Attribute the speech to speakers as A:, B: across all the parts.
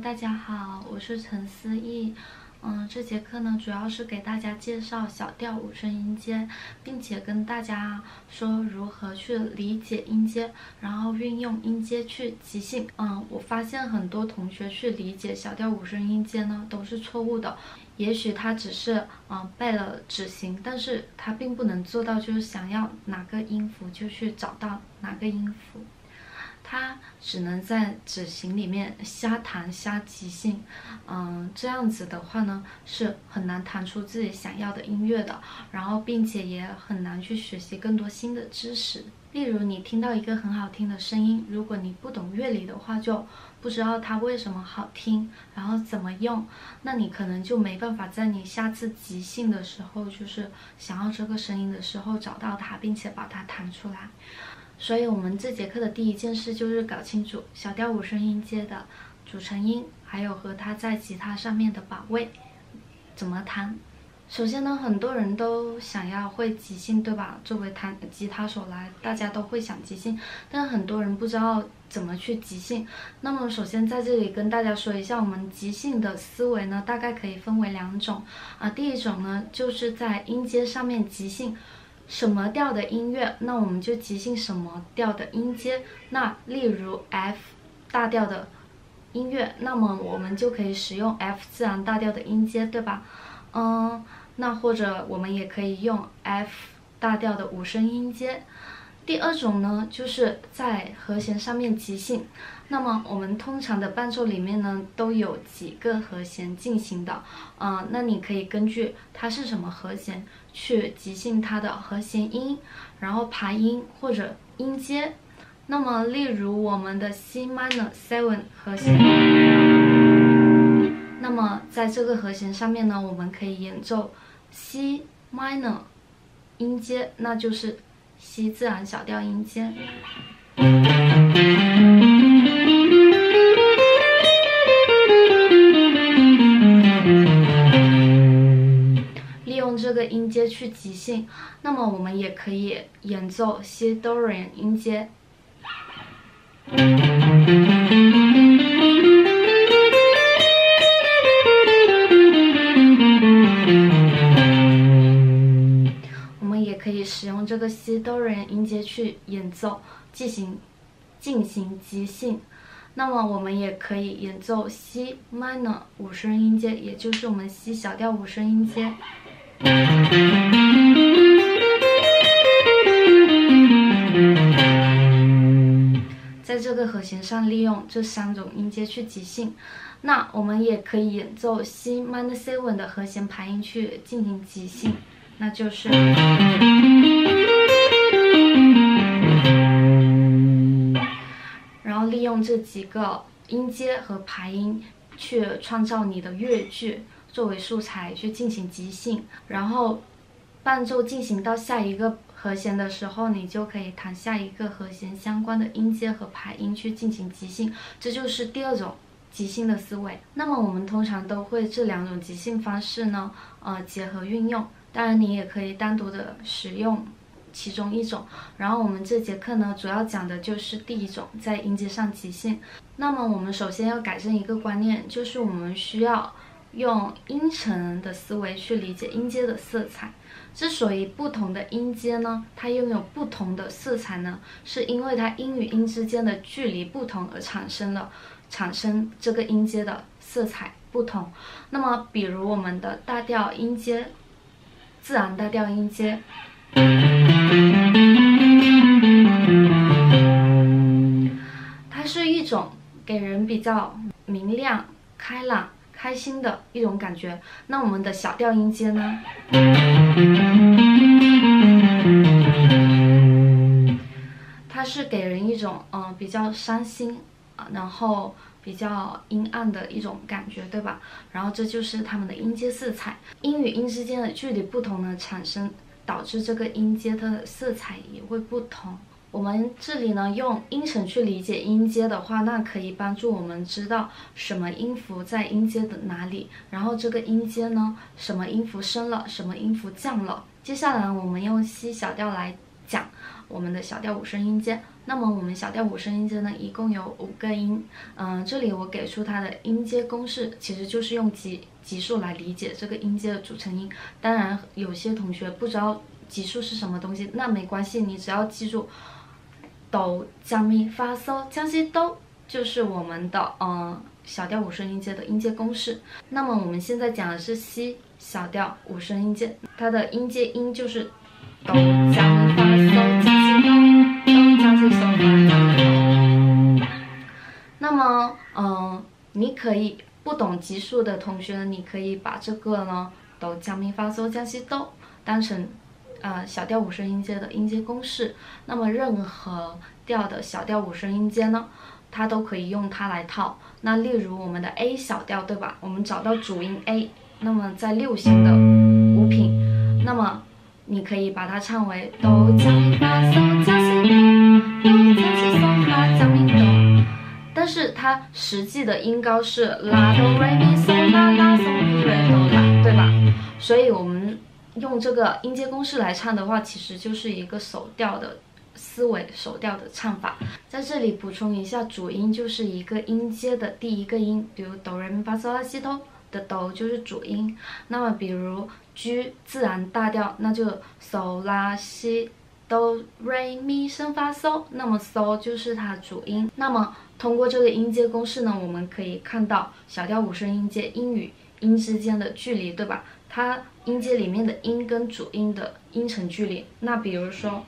A: 大家好，我是陈思义。这节课呢，主要是给大家介绍小调五声音阶，并且跟大家说如何去理解音阶，然后运用音阶去即兴。我发现很多同学去理解小调五声音阶呢，都是错误的。也许他只是背了指型，但是他并不能做到就是想要哪个音符就去找到哪个音符。他只能在指型里面瞎弹瞎即兴，这样子的话呢，是很难弹出自己想要的音乐的，然后并且也很难去学习更多新的知识。例如你听到一个很好听的声音，如果你不懂乐理的话，就不知道它为什么好听，然后怎么用，那你可能就没办法在你下次即兴的时候，就是想要这个声音的时候找到它，并且把它弹出来。所以我们这节课的第一件事就是搞清楚小调五声音阶的组成音，还有和它在吉他上面的把位怎么弹。首先呢，很多人都想要会即兴，对吧？作为弹吉他手来，大家都会想即兴，但很多人不知道怎么去即兴。那么首先在这里跟大家说一下，我们即兴的思维呢，大概可以分为两种。第一种呢，就是在音阶上面即兴。什么调的音乐，那我们就即兴什么调的音阶。那例如 F 大调的音乐，那么我们就可以使用 F 自然大调的音阶，对吧？那或者我们也可以用 F 大调的五声音阶。第二种呢，就是在和弦上面即兴。那么我们通常的伴奏里面呢，都有几个和弦进行的，那你可以根据它是什么和弦去即兴它的和弦音，然后排音或者音阶。那么例如我们的 C minor 7和弦，那么在这个和弦上面呢，我们可以演奏 C minor 音阶，那就是C 自然小调音阶。利用这个音阶去即兴，那么我们也可以演奏 C Dorian 音阶。我们也可以使用这个 C Dorian 音阶去演奏进行即兴。那么我们也可以演奏 C minor 五声音阶，也就是我们 C 小调五声音阶。在这个和弦上利用这三种音阶去即兴。那我们也可以演奏 C minor 7的和弦排音去进行即兴，那就是然后利用这几个音阶和排音去创造你的乐句作为素材去进行即兴，然后伴奏进行到下一个和弦的时候，你就可以弹下一个和弦相关的音阶和排音去进行即兴，这就是第二种即兴的思维。那么我们通常都会这两种即兴方式呢，结合运用。当然你也可以单独的使用其中一种。然后我们这节课呢，主要讲的就是第一种，在音阶上即兴。那么我们首先要改正一个观念，就是我们需要用音程的思维去理解音阶的色彩。之所以不同的音阶呢，它拥有不同的色彩呢，是因为它音与音之间的距离不同而产生这个音阶的色彩不同。那么比如我们的大调音阶，自然大调音阶，它是一种给人比较明亮、开朗、开心的一种感觉。那我们的小调音阶呢，它是给人一种比较伤心，然后比较阴暗的一种感觉，对吧？然后这就是它们的音阶色彩。音与音之间的距离不同呢，导致这个音阶它的色彩也会不同。我们这里呢，用音程去理解音阶的话，那可以帮助我们知道什么音符在音阶的哪里，然后这个音阶呢，什么音符升了，什么音符降了。接下来我们用 C 小调来讲我们的小调五声音阶。 那么我们小调五声音阶呢，一共有5个音。这里我给出它的音阶公式，其实就是用级数来理解这个音阶的组成音。当然，有些同学不知道级数是什么东西，那没关系，你只要记住哆、降、咪、发、嗦、降、西、哆，就是我们的小调五声音阶的音阶公式。那么我们现在讲的是西小调五声音阶，它的音阶音就是哆、降、咪、发、嗦、降、西、哆，哆、降、西、嗦、发、降、咪、哆。那么你可以不懂级数的同学呢，你可以把这个呢哆、降、咪、发、嗦、降、西、哆当成小调五声音阶的音阶公式。那么任何调的小调五声音阶呢，它都可以用它来套。那例如我们的 A 小调，对吧？我们找到主音 A， 那么在6弦的5品，那么你可以把它唱为哆、降、咪、发、嗦、降、西、哆，哆、降、西、嗦、发、降、咪、哆。但是它实际的音高是拉、哆、瑞、咪、嗦、拉、拉、嗦、咪、瑞、哆、拉，对吧？所以我们用这个音阶公式来唱的话，其实就是一个手调的思维，手调的唱法。在这里补充一下，主音就是一个音阶的第一个音，比如哆来咪发嗦拉西哆的哆就是主音。那么比如 G 自然大调，那就嗦拉西哆瑞咪升发嗦，那么嗦就是它主音。那么通过这个音阶公式呢，我们可以看到小调五声音阶音与音之间的距离，对吧？它音阶里面的音跟主音的音程距离。那比如说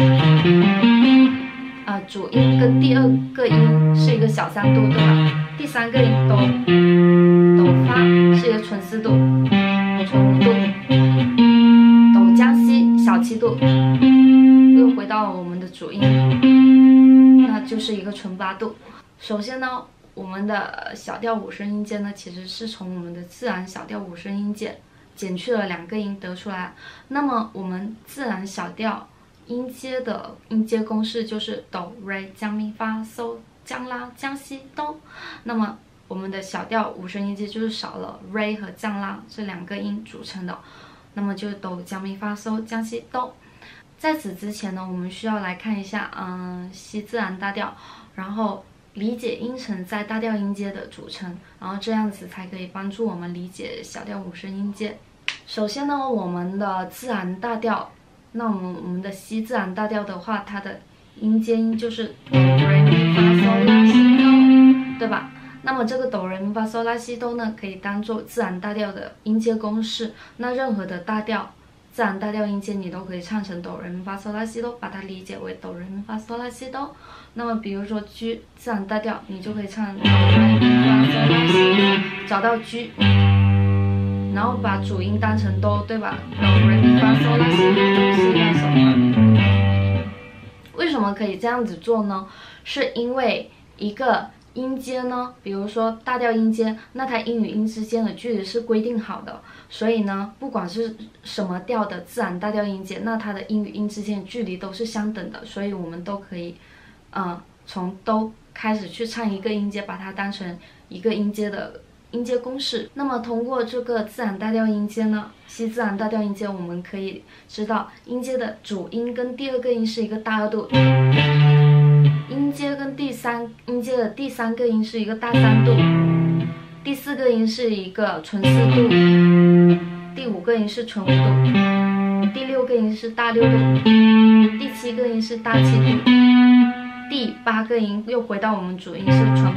A: 主音跟第2个音是一个小3度，对吧？第3个音哆发是一个纯4度，纯5度，哆降西小7度，又回到了我们的主音，那就是一个纯8度。首先呢，我们的小调五声音阶呢，其实是从我们的自然小调五声音阶减去了2个音得出来。那么我们自然小调音阶的音阶公式就是哆、瑞、降、咪、发、嗦、降、拉、降、西、哆。那么我们的小调五声音阶就是少了瑞和降、拉这2个音组成的，那么就是哆、降、咪、发、嗦、降、西、哆。在此之前呢，我们需要来看一下西自然大调，然后理解音程在大调音阶的组成，然后这样子才可以帮助我们理解小调五声音阶。首先呢，我们的自然大调，那我们的西自然大调的话，它的音阶音就是哆来咪发嗦拉西哆，对吧？那么这个哆来咪发嗦拉西哆呢，可以当做自然大调的音阶公式。那任何的大调自然大调音阶你都可以唱成哆来咪发嗦拉西哆，把它理解为哆来咪发嗦拉西哆。那么比如说 G 自然大调，你就可以唱哆来咪发嗦拉西哆，找到 G， 然后把主音当成哆，对吧？哆来咪发嗦拉西哆西拉嗦发咪哆。为什么可以这样子做呢？是因为一个音阶呢，比如说大调音阶，那它音与音之间的距离是规定好的，所以呢，不管是什么调的自然大调音阶，那它的音与音之间的距离都是相等的，所以我们都可以从哆开始去唱一个音阶，把它当成一个音阶的音阶公式。那么通过这个自然大调音阶呢，西自然大调音阶，我们可以知道音阶的主音跟第2个音是一个大2度，音阶跟音阶的第3个音是一个大3度，第4个音是一个纯4度，第5个音是纯5度，第6个音是大6度，第7个音是大7度，第8个音又回到我们主音是纯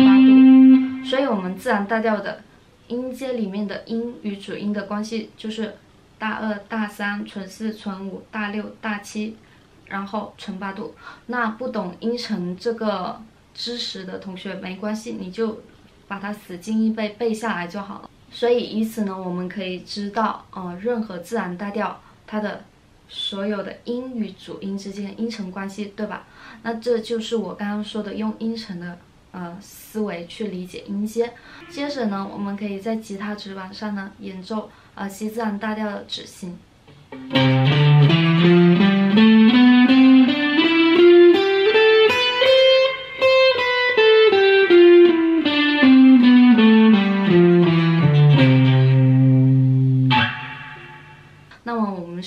A: 8度。所以我们自然大调的音阶里面的音与主音的关系就是大2、大3、纯4、纯5、大6、大7，然后纯8度。那不懂音程这个知识的同学没关系，你就把它死记硬背下来就好了。所以以此呢，我们可以知道任何自然大调它的所有的音与主音之间的音程关系，对吧？那这就是我刚刚说的用音程的思维去理解音阶。接着呢，我们可以在吉他指板上呢演奏西自然大调的指型。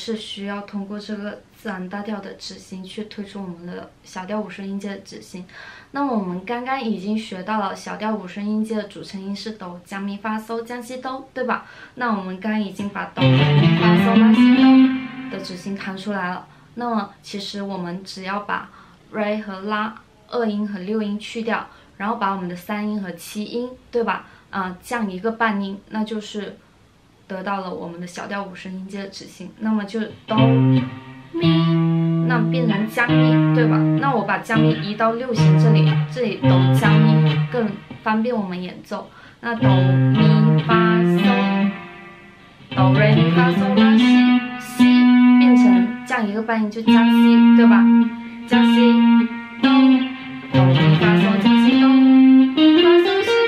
A: 是需要通过这个自然大调的指型去推出我们的小调五声音阶的指型。那么我们刚刚已经学到了小调五声音阶的组成音是哆、降、咪、发、嗦、降、西、哆，对吧？那我们刚刚已经把哆、咪、发、嗦、拉、西、哆的指型弹出来了。那么其实我们只要把 re 和拉2音和6音去掉，然后把我们的3音和7音，对吧？降一个半音，那就是得到了我们的小调五声音阶的指型。那么就哆咪，那变成降咪，对吧？那我把降咪移到6弦这里哆降咪更方便我们演奏。那哆咪发嗦，哆瑞咪发嗦拉西，变成降一个半音就降西，对吧？降西哆，哆咪发嗦降西哆，咪发嗦西。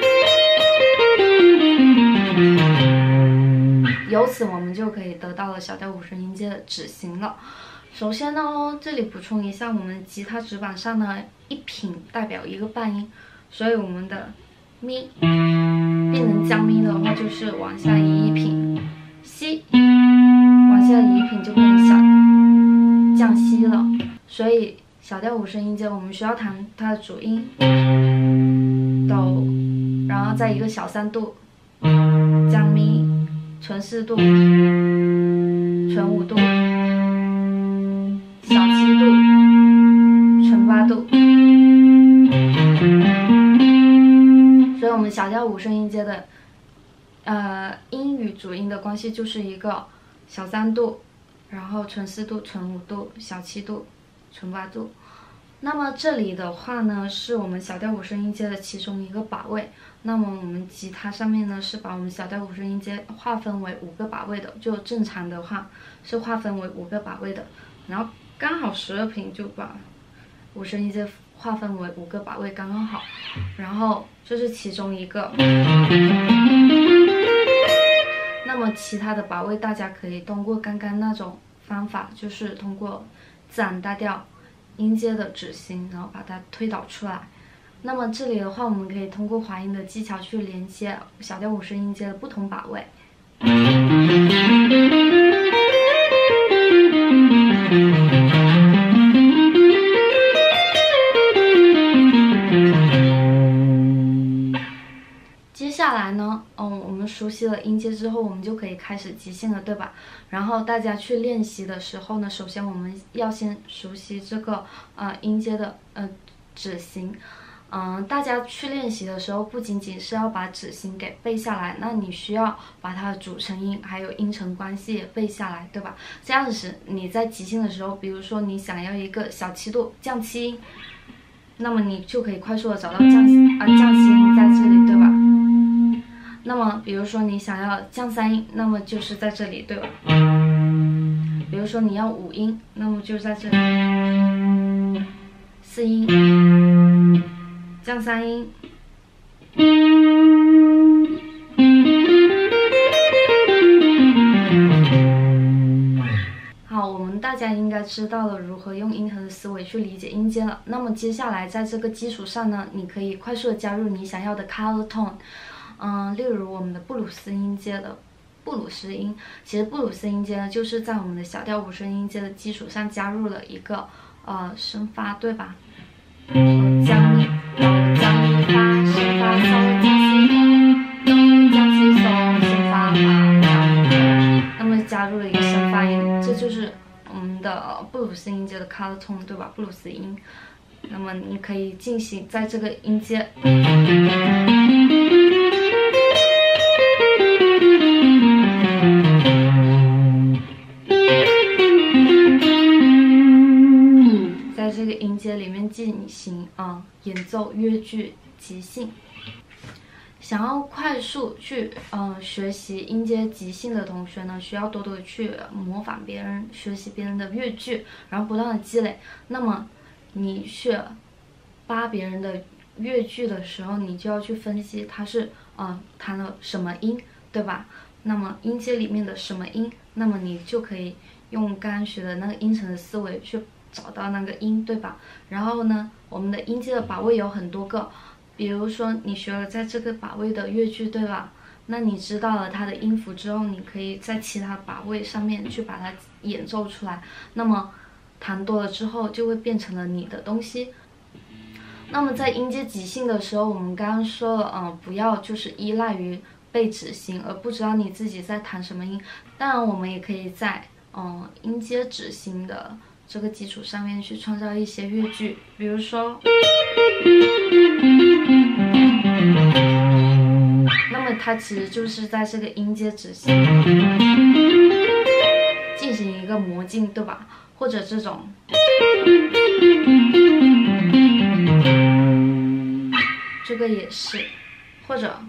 A: 由此我们就可以得到了小调五声音阶的指型了。首先呢，这里补充一下，我们吉他指板上呢一品代表一个半音，所以我们的咪变成降咪的话，就是往下移一品，西往下移一品就变成小降西了。所以小调五声音阶我们需要弹它的主音哆，然后再一个小3度降咪，纯4度，纯5度，小7度，纯8度。所以我们小调五声音阶的音与主音的关系就是一个小3度，然后纯4度，纯5度，小7度，纯8度。那么这里的话呢，是我们小调五声音阶的其中一个把位。那么我们吉他上面呢，是把我们小调五声音阶划分为5个把位的，就正常的话是划分为5个把位的。然后刚好12品就把五声音阶划分为5个把位，刚刚好。然后这是其中一个。那么其他的把位大家可以通过刚刚那种方法，就是通过自然大调音阶的指型，然后把它推导出来。那么这里的话，我们可以通过滑音的技巧去连接小调五声音阶的不同把位。接下来呢，我们熟悉了音阶之后，我们就可以开始即兴了，对吧？然后大家去练习的时候呢，首先我们要先熟悉这个音阶的指型。大家去练习的时候，不仅仅是要把指型给背下来，那你需要把它的组成音还有音程关系也背下来，对吧？这样子你在即兴的时候，比如说你想要一个小7度降7音，那么你就可以快速的找到降7音在这里，对吧？那么比如说你想要降3音，那么就是在这里，对吧？比如说你要5音，那么就在这里，4音降3音。好，我们大家应该知道了如何用音程的思维去理解音阶了。那么接下来在这个基础上呢，你可以快速的加入你想要的 color tone。例如我们的布鲁斯音阶的布鲁斯音，其实布鲁斯音阶呢，就是在我们的小调五声音阶的基础上加入了一个升发，对吧？降咪哆降咪发升发嗦降西哆降西嗦升发发降，那么加入了一个升发音，这就是我们的布鲁斯音阶的 color tone， 对吧？布鲁斯音。那么你可以进行在这个音阶。在这个音阶里面进行演奏乐句即兴。想要快速去学习音阶即兴的同学呢，需要多多的去模仿别人，学习别人的乐句，然后不断的积累。那么你去扒别人的乐句的时候，你就要去分析它是弹了什么音，对吧？那么音阶里面的什么音，那么你就可以用刚刚学的那个音程的思维去找到那个音，对吧？然后呢，我们的音阶的把位有很多个，比如说你学了在这个把位的乐句，对吧？ 那你知道了它的音符之后，你可以在其他把位上面去把它演奏出来。那么弹多了之后，就会变成了你的东西。那么在音阶即兴的时候，我们刚刚说了，不要就是依赖于被指型，而不知道你自己在弹什么音。当然，我们也可以在音阶指型的这个基础上面去创造一些乐句，比如说，那么它其实就是在这个音阶指型进行一个模进，对吧？或者这种。这个也是，或者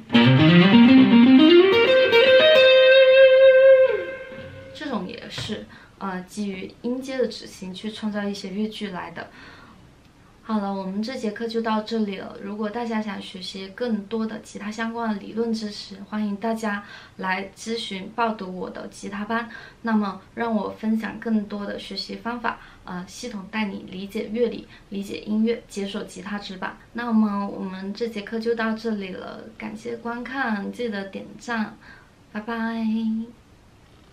A: 这种也是，基于音阶的指型去创造一些乐句来的。好了，我们这节课就到这里了。如果大家想学习更多的吉他相关的理论知识，欢迎大家来咨询报读我的吉他班。那么，让我分享更多的学习方法，系统带你理解乐理、理解音乐、解锁吉他指板。那么，我们这节课就到这里了，感谢观看，记得点赞，拜拜。